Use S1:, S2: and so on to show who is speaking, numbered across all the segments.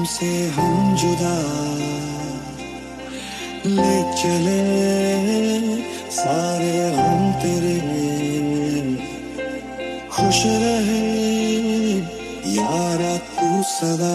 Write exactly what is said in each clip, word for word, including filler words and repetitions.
S1: से हम जुदा ले चले सारे हम तेरे, खुश रहे यारा तू सदा।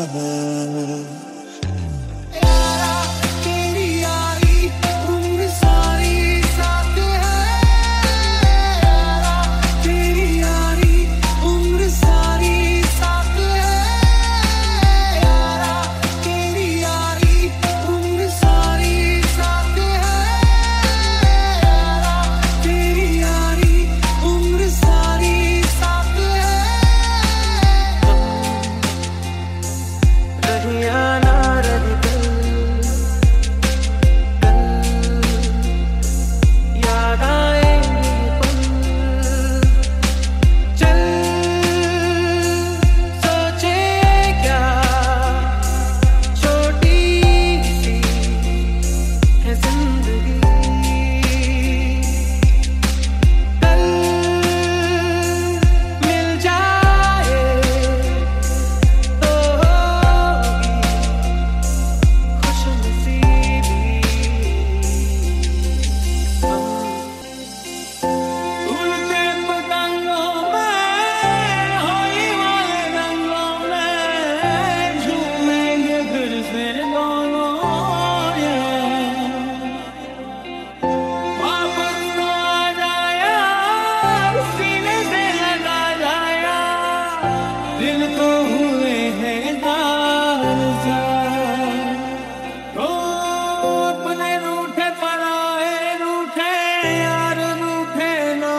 S2: दिल तो हुए हैं दारसा, तो अपने रूठे पराए रूठे यार रूठे ना,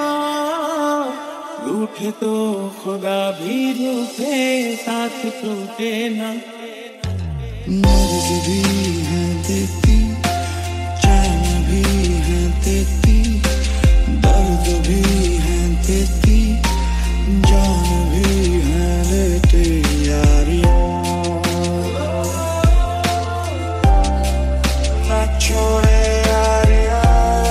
S2: रूठे तो खुदा भी रूठे साथ टूटे ना।
S1: मर्ज भी है देती, चैन भी है देती, दर्द भी है देती, जान भी है लेते यारियों। ना छोड़े यारियां,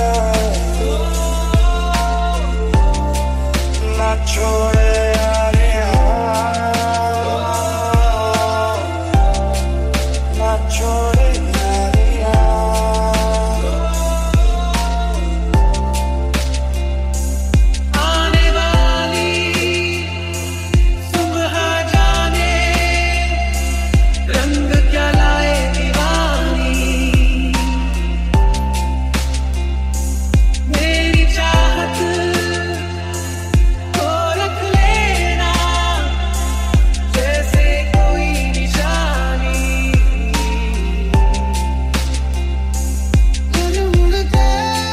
S1: ना छोड़े यारियां, ना छोड़े यारियां।
S2: आने वाली सुबह जाने रंग क्या लाए दीवानी, मेरी चाहत को रख लेना जैसे कोई निशानी। मुड़ मुड़ के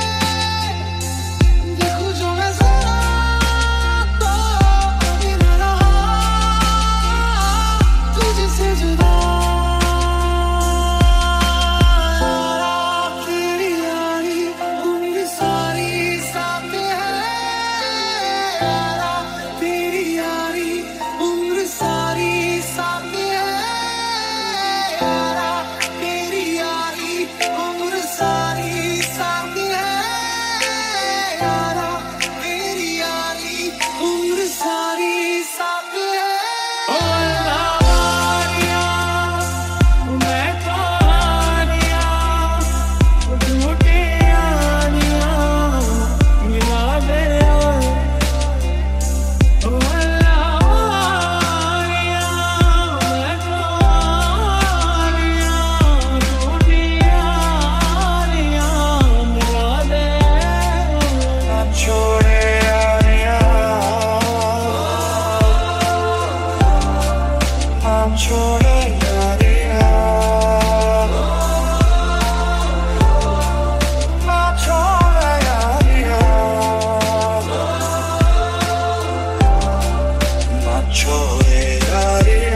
S2: देखूं जो मैं जरा, तो अभी न रहा तुझसे जुदा। तेरी यारी उम्र सारी साथ है, तेरी यारी उम्र सारी साथ है, तेरी यारी उम्र सारी साथ है, तेरी यारी उम्र सारी साथ है। ओ अल्लाह वारिया, मैं तो हारिया, झूठी यारियां मिला दे। ओ अल्लाह वारिया, मैं तो हारिया, झूठी यारियां मिला दे।
S1: ना छोड़े यारियां, ना छोड़े यारियां, ना छोड़े यारियां, ना छोड़े यारियां।